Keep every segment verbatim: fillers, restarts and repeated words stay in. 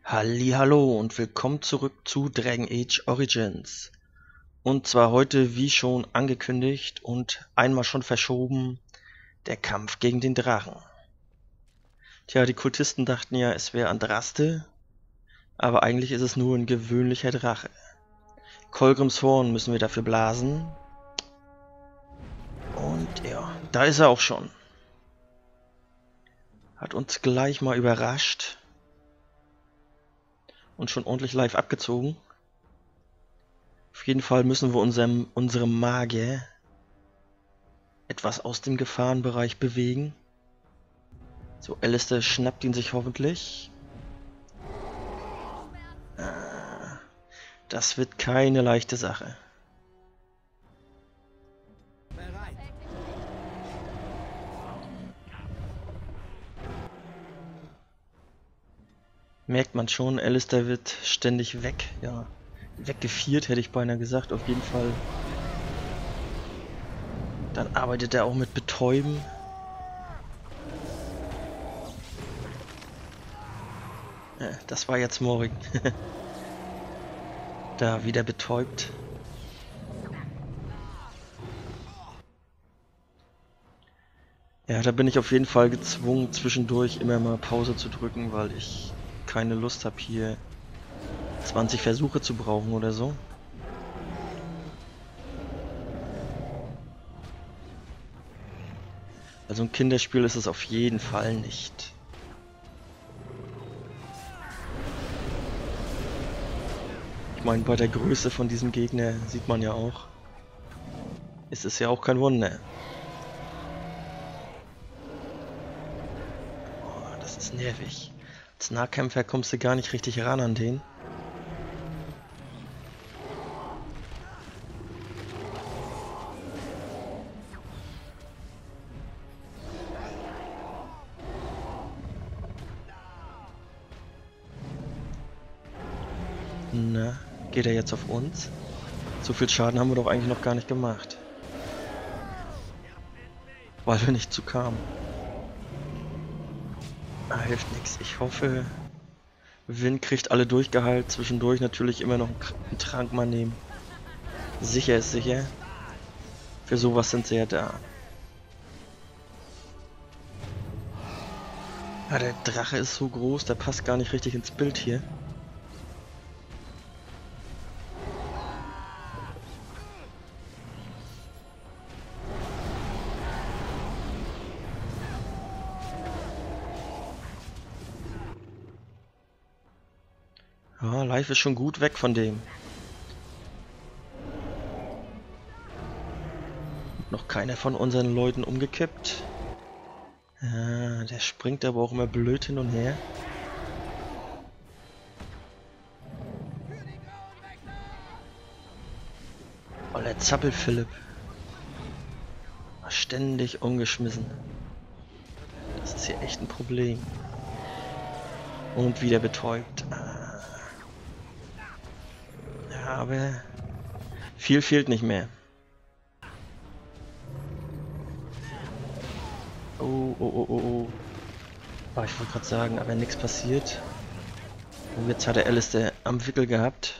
Hallihallo und willkommen zurück zu Dragon Age Origins. Und zwar heute, wie schon angekündigt und einmal schon verschoben, der Kampf gegen den Drachen. Tja, die Kultisten dachten ja, es wäre Andraste, aber eigentlich ist es nur ein gewöhnlicher Drache. Kolgrims Horn müssen wir dafür blasen. Und ja, da ist er auch schon. Hat uns gleich mal überrascht und schon ordentlich live abgezogen. Auf jeden Fall müssen wir unserem, unserem Magier etwas aus dem Gefahrenbereich bewegen. So, Alistair schnappt ihn sich hoffentlich. Ah, das wird keine leichte Sache. Merkt man schon, Alistair wird ständig weg. Ja, weggeviert hätte ich beinahe gesagt, auf jeden Fall. Dann arbeitet er auch mit Betäuben. Äh, das war jetzt Morrigan. Da wieder betäubt. Ja, da bin ich auf jeden Fall gezwungen, zwischendurch immer mal Pause zu drücken, weil ich keine Lust habe, hier zwanzig Versuche zu brauchen oder so. Also ein Kinderspiel ist es auf jeden Fall nicht. Ich meine, bei der Größe von diesem Gegner sieht man ja auch, es ist ja auch kein Wunder. Oh, das ist nervig. Als Nahkämpfer kommst du gar nicht richtig ran an den. Na, geht er jetzt auf uns? So viel Schaden haben wir doch eigentlich noch gar nicht gemacht. Weil wir nicht zu kamen. Ah, hilft nichts. Ich hoffe, Vin kriegt alle durchgeheilt. Zwischendurch natürlich immer noch einen Trank mal nehmen. Sicher ist sicher. Für sowas sind sie ja da. Ah, der Drache ist so groß, der passt gar nicht richtig ins Bild hier. Ja, Live ist schon gut weg von dem. Noch keiner von unseren Leuten umgekippt. Ah, der springt aber auch immer blöd hin und her. Oh, der Zappel-Philipp. Ständig umgeschmissen. Das ist hier echt ein Problem. Und wieder betäubt. Ah. Ja, aber viel fehlt nicht mehr. Oh, oh, oh, oh, oh. Oh, ich wollte gerade sagen, aber nichts passiert. Und jetzt hat er Alistair am Wickel gehabt.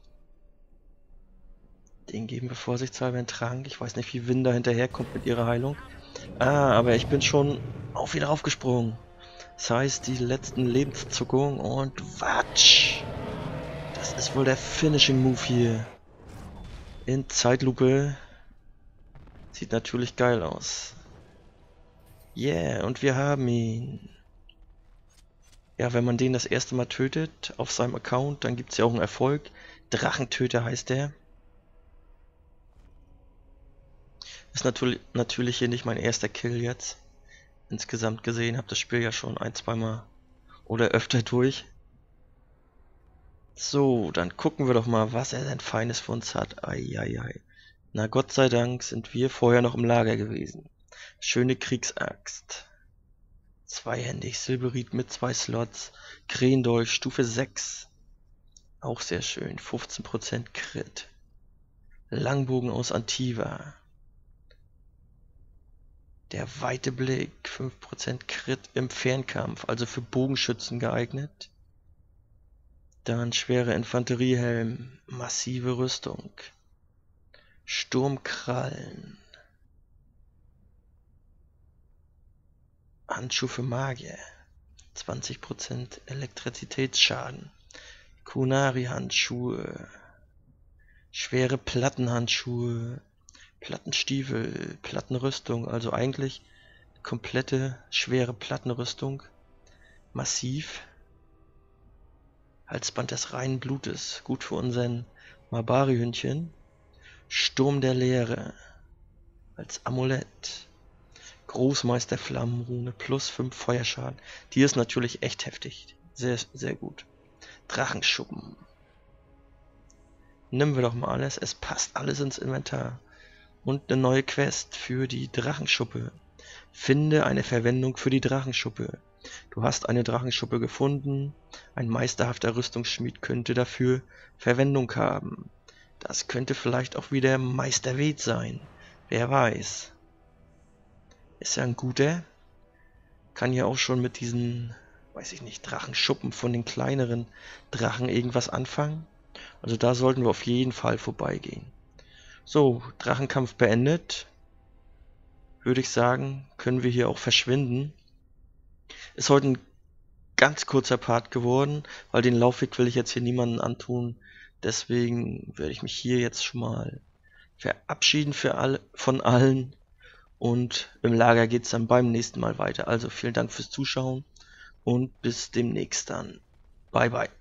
Den geben wir vorsichtshalber einen Trank. Ich weiß nicht, wie Vin da hinterherkommt mit ihrer Heilung. Ah, aber ich bin schon auch wieder aufgesprungen. Das heißt, die letzten Lebenszuckungen und Watsch. Das ist wohl der Finishing Move hier. In Zeitlupe. Sieht natürlich geil aus. Yeah, und wir haben ihn. Ja, wenn man den das erste Mal tötet auf seinem Account, dann gibt es ja auch einen Erfolg. Drachentöter heißt der. Ist natürlich, natürlich hier nicht mein erster Kill jetzt. Insgesamt gesehen, habe das Spiel ja schon ein, zweimal oder öfter durch. So, dann gucken wir doch mal, was er denn Feines für uns hat. Eieiei. Na Gott sei Dank sind wir vorher noch im Lager gewesen. Schöne Kriegsaxt. Zweihändig, Silberit mit zwei Slots. Krähendolch, Stufe sechs. Auch sehr schön. fünfzehn Prozent Crit. Langbogen aus Antiva. Der weite Blick, fünf Prozent Crit im Fernkampf, also für Bogenschützen geeignet. Dann schwere Infanteriehelm, massive Rüstung, Sturmkrallen, Handschuh für Magier, zwanzig Prozent Elektrizitätsschaden, Kunari-Handschuhe, schwere Plattenhandschuhe, Plattenstiefel, Plattenrüstung, also eigentlich komplette schwere Plattenrüstung, massiv, Halsband des reinen Blutes, gut für unseren Mabari-Hündchen, Sturm der Leere, als Amulett, Großmeister Flammenrune, plus fünf Feuerschaden, die ist natürlich echt heftig, sehr, sehr gut, Drachenschuppen, nehmen wir doch mal alles, es passt alles ins Inventar. Und eine neue Quest für die Drachenschuppe. Finde eine Verwendung für die Drachenschuppe. Du hast eine Drachenschuppe gefunden. Ein meisterhafter Rüstungsschmied könnte dafür Verwendung haben. Das könnte vielleicht auch wieder Meister Ved sein. Wer weiß. Ist ja ein guter. Kann ja auch schon mit diesen, weiß ich nicht, Drachenschuppen von den kleineren Drachen irgendwas anfangen. Also da sollten wir auf jeden Fall vorbeigehen. So, Drachenkampf beendet. Würde ich sagen, können wir hier auch verschwinden. Ist heute ein ganz kurzer Part geworden, weil den Laufweg will ich jetzt hier niemanden antun. Deswegen werde ich mich hier jetzt schon mal verabschieden für alle, von allen. Und im Lager geht es dann beim nächsten Mal weiter. Also vielen Dank fürs Zuschauen und bis demnächst dann. Bye bye.